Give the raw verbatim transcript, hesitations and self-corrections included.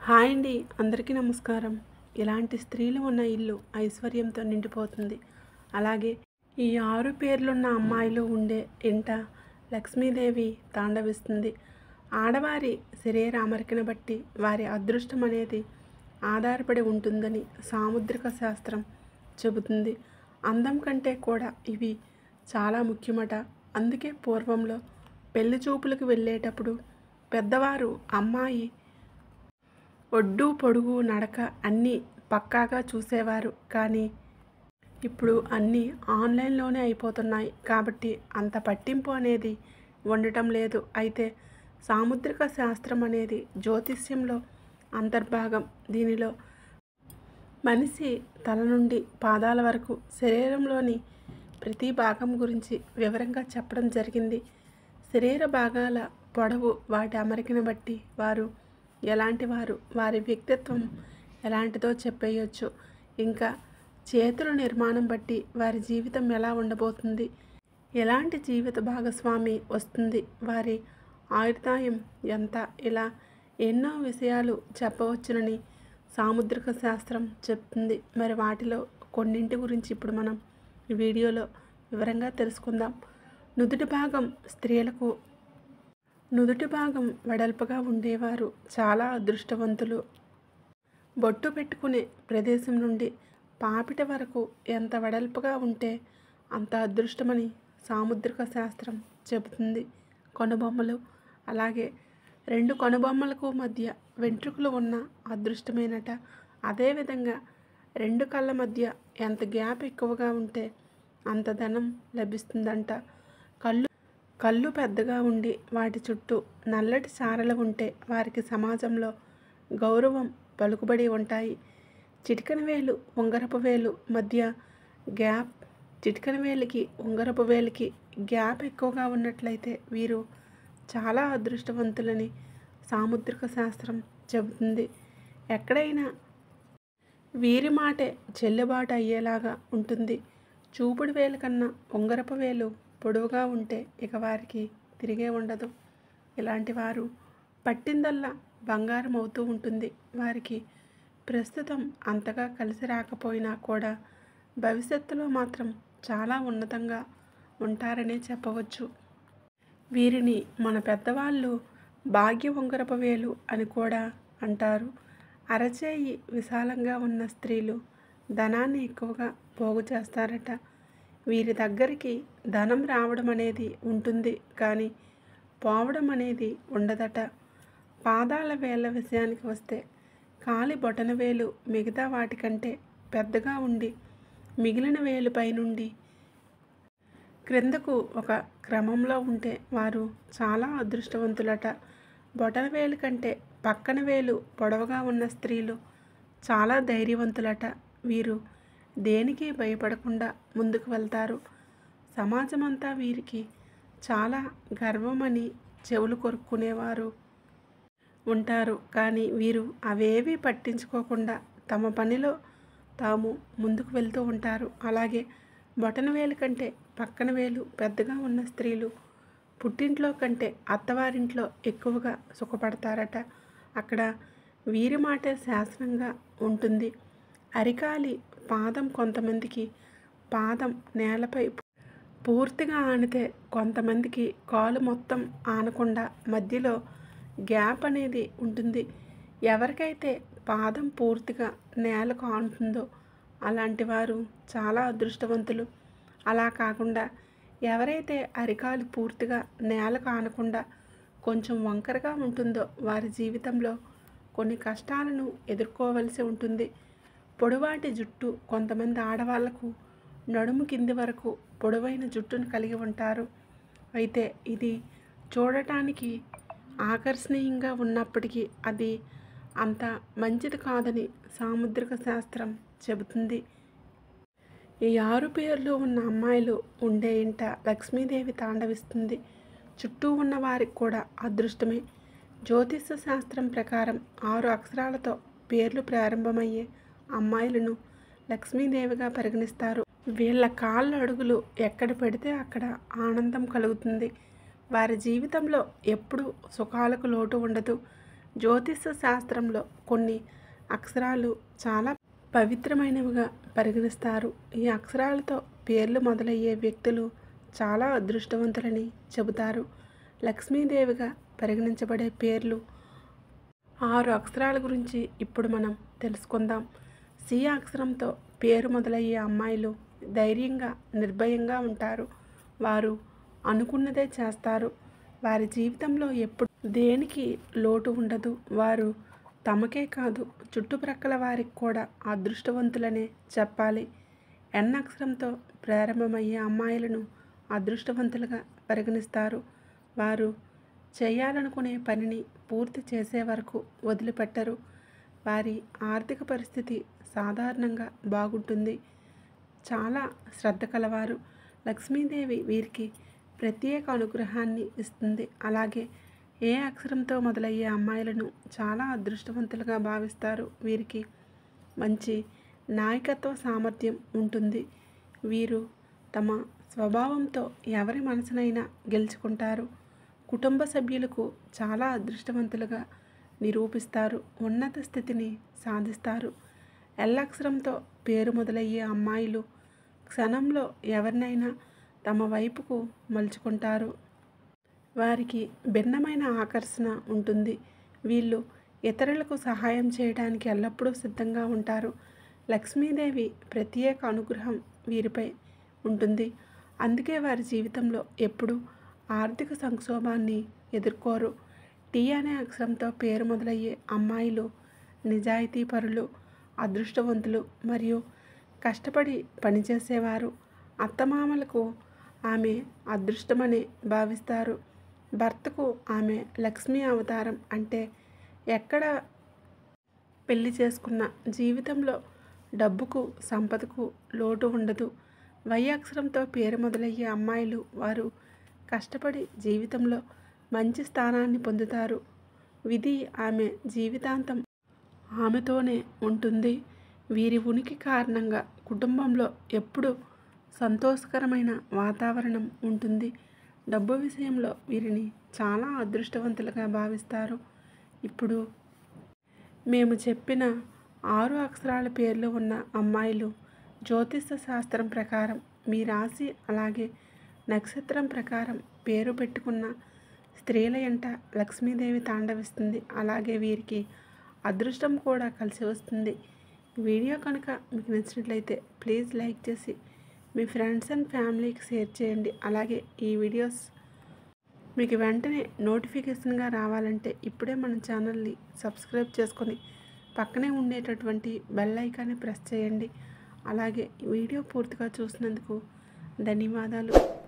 Hi అండి, అందరికీ నమస్కారం. ఇలాంటి స్త్రీలు ఉన్న ఇల్లు ఐశ్వర్యంతో నిండిపోతుంది. అలాగే ఈ ఆరు పేర్లున్న అమ్మాయిలు ఉండే ఇంట లక్ష్మీదేవి తాండవిస్తుంది. ఆడవారి శరీర అమరికను బట్టి వారి అదృష్టం అనేది ఆధారపడి ఉంటుందని సాముద్రిక శాస్త్రం చెబుతుంది. అందం కంటే కూడా ఇవి చాలా ముఖ్యమట. అందుకే పూర్వంలో పెళ్లి చూపులకు వెళ్ళేటప్పుడు పెద్దవారు అమ్మాయి ఒడ్డు పొడుగు నడక అన్నీ పక్కాగా చూసేవారు. కానీ ఇప్పుడు అన్నీ ఆన్లైన్లోనే అయిపోతున్నాయి కాబట్టి అంత పట్టింపు అనేది ఉండటం లేదు. అయితే సాముద్రిక శాస్త్రం అనేది జ్యోతిష్యంలో అంతర్భాగం. దీనిలో మనిషి తల నుండి పాదాల వరకు శరీరంలోని ప్రతి భాగం గురించి వివరంగా చెప్పడం జరిగింది. శరీర భాగాల పొడవు వాటి అమరికను బట్టి వారు ఎలాంటి వారు, వారి వ్యక్తిత్వం ఎలాంటిదో చెప్పేయచ్చు. ఇంకా చేతుల నిర్మాణం బట్టి వారి జీవితం ఎలా ఉండబోతుంది, ఎలాంటి జీవిత భాగస్వామి వస్తుంది, వారి ఆయుర్దాయం ఎంత, ఇలా ఎన్నో విషయాలు చెప్పవచ్చునని సాముద్రిక శాస్త్రం చెప్తుంది. మరి వాటిలో కొన్నింటి గురించి ఇప్పుడు మనం ఈ వీడియోలో వివరంగా తెలుసుకుందాం. నుదుటి భాగం స్త్రీలకు నుదుటి భాగం వెడల్పుగా ఉండేవారు చాలా అదృష్టవంతులు. బొట్టు పెట్టుకునే ప్రదేశం నుండి పాపిట వరకు ఎంత వెడల్పుగా ఉంటే అంత అదృష్టమని సాముద్రిక శాస్త్రం చెబుతుంది. కనుబొమ్మలు అలాగే రెండు కనుబొమ్మలకు మధ్య వెంట్రుకలు ఉన్న అదృష్టమేనట. అదేవిధంగా రెండు కళ్ళ మధ్య ఎంత గ్యాప్ ఎక్కువగా ఉంటే అంత ధనం లభిస్తుందంట. కళ్ళు కళ్ళు పెద్దగా ఉండి వాటి చుట్టూ నల్లటి చారలు ఉంటే వారికి సమాజంలో గౌరవం పలుకుబడి ఉంటాయి. చిటికెన వేలు ఉంగరపు వేలు మధ్య గ్యాప్ చిటికెన వేలికి ఉంగరపు వేలికి గ్యాప్ ఎక్కువగా ఉన్నట్లయితే వీరు చాలా అదృష్టవంతులని సాముద్రిక శాస్త్రం చెబుతుంది. ఎక్కడైనా వీరి మాటే చెల్లుబాటు అయ్యేలాగా ఉంటుంది. చూపుడు వేలు కన్నా ఉంగరపు వేలు పొడవుగా ఉంటే ఇక వారికి తిరిగే ఉండదు. ఇలాంటి వారు పట్టిందల్లా బంగారం అవుతూ ఉంటుంది. వారికి ప్రస్తుతం అంతగా కలిసి రాకపోయినా కూడా భవిష్యత్తులో మాత్రం చాలా ఉన్నతంగా ఉంటారనే చెప్పవచ్చు. వీరిని మన పెద్దవాళ్ళు భాగ్య ఉంగరపు వేలు అని కూడా అంటారు. అరచేయి విశాలంగా ఉన్న స్త్రీలు ధనాన్ని ఎక్కువగా పోగు చేస్తారట. వీరి దగ్గరికి ధనం రావడం అనేది ఉంటుంది కానీ పోవడం అనేది ఉండదట. పాదాల వేళ్ళ విషయానికి వస్తే కాలి బొటన వేలు మిగతా వాటికంటే పెద్దగా ఉండి మిగిలిన వేలుపై నుండి క్రిందకు ఒక క్రమంలో ఉంటే వారు చాలా అదృష్టవంతులట. బొటన వేలు కంటే పక్కన వేలు పొడవుగా ఉన్న స్త్రీలు చాలా ధైర్యవంతులట. వీరు దేనికి భయపడకుండా ముందుకు వెళ్తారు. సమాజమంతా వీరికి చాలా గర్వమని చెవులు కొరుక్కునేవారు ఉంటారు. కానీ వీరు అవేవీ పట్టించుకోకుండా తమ పనిలో తాము ముందుకు వెళ్తూ ఉంటారు. అలాగే బొటన వేలు కంటే పక్కన వేలు పెద్దగా ఉన్న స్త్రీలు పుట్టింట్లో కంటే అత్తవారింట్లో ఎక్కువగా సుఖపడతారట. అక్కడ వీరి మాటే శాసనంగా ఉంటుంది. అరికాలి పాదం కొంతమందికి పాదం నేలపై పూర్తిగా ఆనితే కొంతమందికి కాలు మొత్తం ఆనకుండా మధ్యలో గ్యాప్ అనేది ఉంటుంది. ఎవరికైతే పాదం పూర్తిగా నేలకు ఆనుతుందో అలాంటి వారు చాలా అదృష్టవంతులు. అలా కాకుండా ఎవరైతే అరికాలు పూర్తిగా నేలకు ఆనకుండా కొంచెం వంకరగా ఉంటుందో వారి జీవితంలో కొన్ని కష్టాలను ఎదుర్కోవలసి ఉంటుంది. పొడవాటి జుట్టు కొంతమంది ఆడవాళ్లకు నడుము కింది వరకు పొడవైన జుట్టును కలిగి ఉంటారు. అయితే ఇది చూడటానికి ఆకర్షణీయంగా ఉన్నప్పటికీ అది అంత మంచిది కాదని సాముద్రిక శాస్త్రం చెబుతుంది. ఈ ఆరు పేర్లు ఉన్న అమ్మాయిలు ఉండే ఇంట లక్ష్మీదేవి తాండవిస్తుంది. చుట్టూ ఉన్న వారికి కూడా అదృష్టమే. జ్యోతిష శాస్త్రం ప్రకారం ఆరు అక్షరాలతో పేర్లు ప్రారంభమయ్యే అమ్మాయిలను లక్ష్మీదేవిగా పరిగణిస్తారు. వీళ్ళ కాళ్ళ అడుగులు ఎక్కడ పెడితే అక్కడ ఆనందం కలుగుతుంది. వారి జీవితంలో ఎప్పుడూ సుఖాలకు లోటు ఉండదు. జ్యోతిష శాస్త్రంలో కొన్ని అక్షరాలు చాలా పవిత్రమైనవిగా పరిగణిస్తారు. ఈ అక్షరాలతో పేర్లు మొదలయ్యే వ్యక్తులు చాలా అదృష్టవంతులని చెబుతారు. లక్ష్మీదేవిగా పరిగణించబడే పేర్లు ఆరు అక్షరాల గురించి ఇప్పుడు మనం తెలుసుకుందాం. సి అక్షరంతో పేరు మొదలయ్యే అమ్మాయిలు ధైర్యంగా, నిర్భయంగా ఉంటారు. వారు అనుకున్నదే చేస్తారు. వారి జీవితంలో ఎప్పుడు దేనికి లోటు ఉండదు. వారు తమకే కాదు, చుట్టుప్రక్కల వారికి కూడా అదృష్టవంతులనే చెప్పాలి. ఎన్ అక్షరంతో ప్రారంభమయ్యే అమ్మాయిలను అదృష్టవంతులుగా పరిగణిస్తారు. వారు చేయాలనుకునే పనిని పూర్తి చేసే వరకు వదిలిపెట్టరు. వారి ఆర్థిక పరిస్థితి సాధారణంగా బాగుంటుంది. చాలా శ్రద్ధ కలవారు. లక్ష్మీదేవి వీరికి ప్రత్యేక అనుగ్రహాన్ని ఇస్తుంది. అలాగే ఏ అక్షరంతో మొదలయ్యే అమ్మాయిలను చాలా అదృష్టవంతులుగా భావిస్తారు. వీరికి మంచి నాయకత్వ సామర్థ్యం ఉంటుంది. వీరు తమ స్వభావంతో ఎవరి మనసునైనా గెలుచుకుంటారు. కుటుంబ సభ్యులకు చాలా అదృష్టవంతులుగా నిరూపిస్తారు. ఉన్నత స్థితిని సాధిస్తారు. ఎల్ అక్షరంతో పేరు మొదలయ్యే అమ్మాయిలు క్షణంలో ఎవరినైనా తమ వైపుకు మలుచుకుంటారు. వారికి భిన్నమైన ఆకర్షణ ఉంటుంది. వీళ్ళు ఇతరులకు సహాయం చేయడానికి ఎల్లప్పుడూ సిద్ధంగా ఉంటారు. లక్ష్మీదేవి ప్రత్యేక అనుగ్రహం వీరిపై ఉంటుంది. అందుకే వారి జీవితంలో ఎప్పుడూ ఆర్థిక సంక్షోభాన్ని ఎదుర్కోరు. టీ అనే అక్షరంతో పేరు మొదలయ్యే అమ్మాయిలు నిజాయితీ పరులు, అదృష్టవంతులు మరియు కష్టపడి పనిచేసేవారు. అత్తమామలకు ఆమె అదృష్టమని భావిస్తారు. భర్తకు ఆమె లక్ష్మీ అవతారం. అంటే ఎక్కడ పెళ్లి చేసుకున్న జీవితంలో డబ్బుకు, సంపదకు లోటు ఉండదు. వై అక్షరంతో పేరు మొదలయ్యే అమ్మాయిలు వారు కష్టపడి జీవితంలో మంచి స్థానాన్ని పొందుతారు. విధి ఆమె జీవితాంతం ఆమెతోనే ఉంటుంది. వీరి ఉనికి కారణంగా కుటుంబంలో ఎప్పుడూ సంతోషకరమైన వాతావరణం ఉంటుంది. డబ్బు విషయంలో వీరిని చాలా అదృష్టవంతులుగా భావిస్తారు. ఇప్పుడు మేము చెప్పిన ఆరు అక్షరాల పేర్లు ఉన్న అమ్మాయిలు జ్యోతిష శాస్త్రం ప్రకారం మీ రాశి అలాగే నక్షత్రం ప్రకారం పేరు పెట్టుకున్న స్త్రీల ఎంట లక్ష్మీదేవి తాండవిస్తుంది. అలాగే వీరికి అదృష్టం కూడా కలిసి వస్తుంది. వీడియో కనుక మీకు నచ్చినట్లయితే ప్లీజ్ లైక్ చేసి మీ ఫ్రెండ్స్ అండ్ ఫ్యామిలీకి షేర్ చేయండి. అలాగే ఈ వీడియోస్ మీకు వెంటనే నోటిఫికేషన్గా రావాలంటే ఇప్పుడే మన ఛానల్ని సబ్స్క్రైబ్ చేసుకొని పక్కనే ఉండేటటువంటి బెల్ ఐకాన్ని ప్రెస్ చేయండి. అలాగే వీడియో పూర్తిగా చూసినందుకు ధన్యవాదాలు.